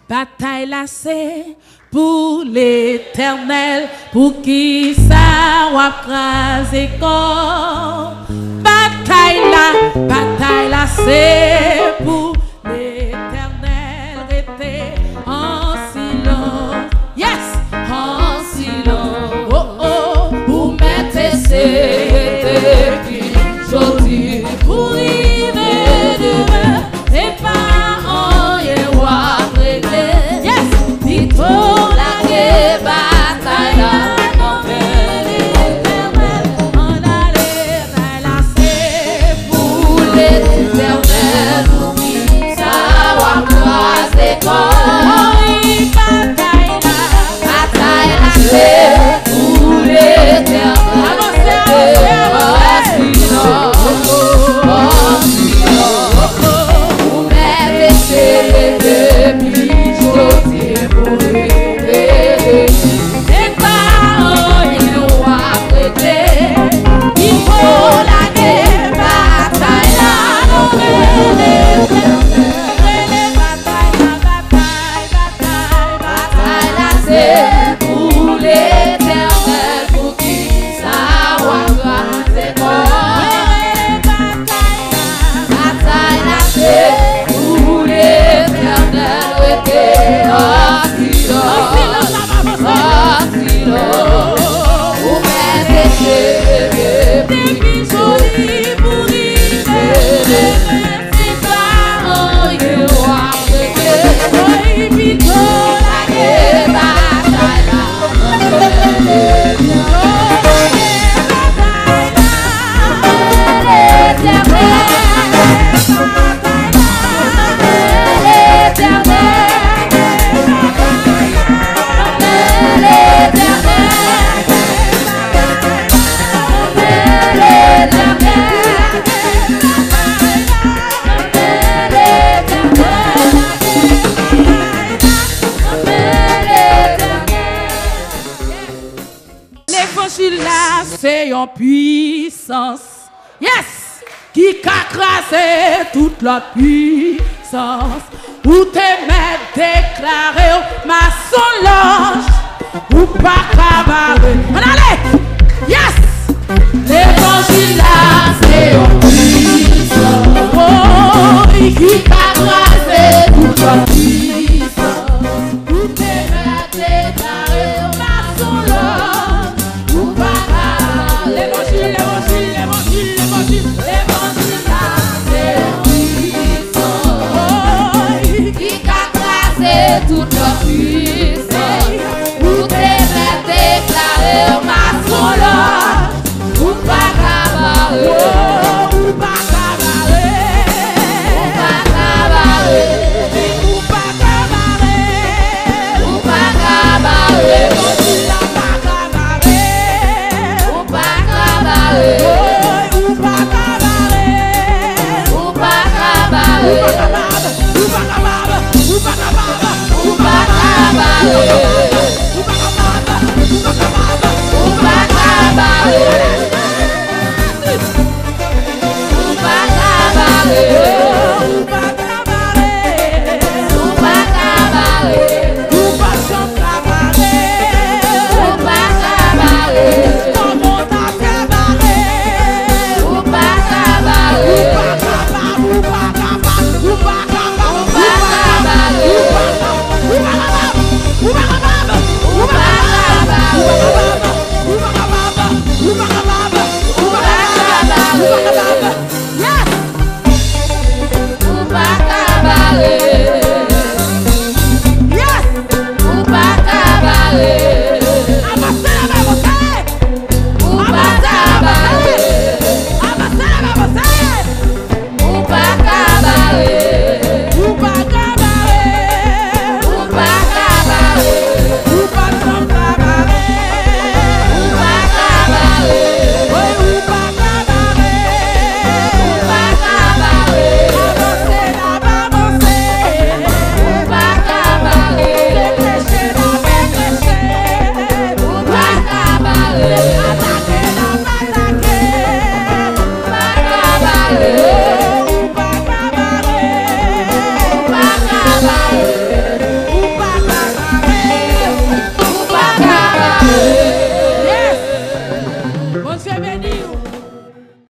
Bataille là c'est pour l'éternel, pour qui ça va craser corps. Bataille là c'est pour l'éternel, rester en silence. Yes, en silence. Oh oh, pour mettre ses qui jodi pour river demain et pas en yewa régler. Yes, dit pour la bataille là. L'éternel pour qui ça va croiser corps. Bataille là c'est pour l'éternel. Pour mettre ses depuis jodi pour rêver et pas en yewa régler. Il faut la guerre, bataille là. Bataille là c'est pour l'éternel, pour qui ça va croiser corps. Bataille là c'est pour l'éternel, pour mettre ses depuis joli pour river. L'évangile là, c'est une puissance, yes, qui a crasé toute la puissance. Où t'es même déclaré, ma solange, ou pas cabaret. On allait, yes, l'évangile là, c'est une puissance, oh, qui a crasé toute la puissance. Où t'es même déclaré, ma solange. L'évangile là, c'est puissant, qui a crasé toute la puissance. Où t'es déclaré ma solange, ou pas cabaret, ou pas cabaret, ou pas cabaret, ou pas cabaret, ou pas cabaret. Oh, Dieu.